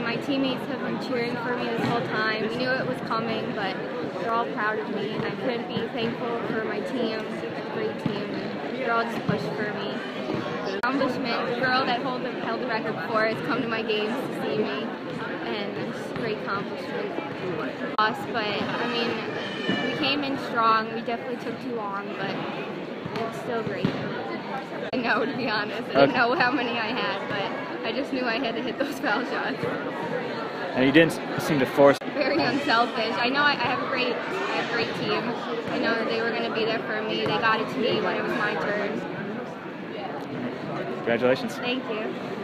My teammates have been cheering for me this whole time. We knew it was coming, but they're all proud of me, and I couldn't be thankful for my team. It's a great team, and they're all just pushed for me. The accomplishment, the girl that held the record before has come to my games to see me, and it's just a great accomplishment for us. But, I mean, we came in strong. We definitely took too long, but it's still great. I know, to be honest. I didn't know how many I had, but I just knew I had to hit those foul shots. And you didn't seem to force. Very unselfish. I know I have a great team. I know that they were going to be there for me. They got it to me when it was my turn. Congratulations. Thank you.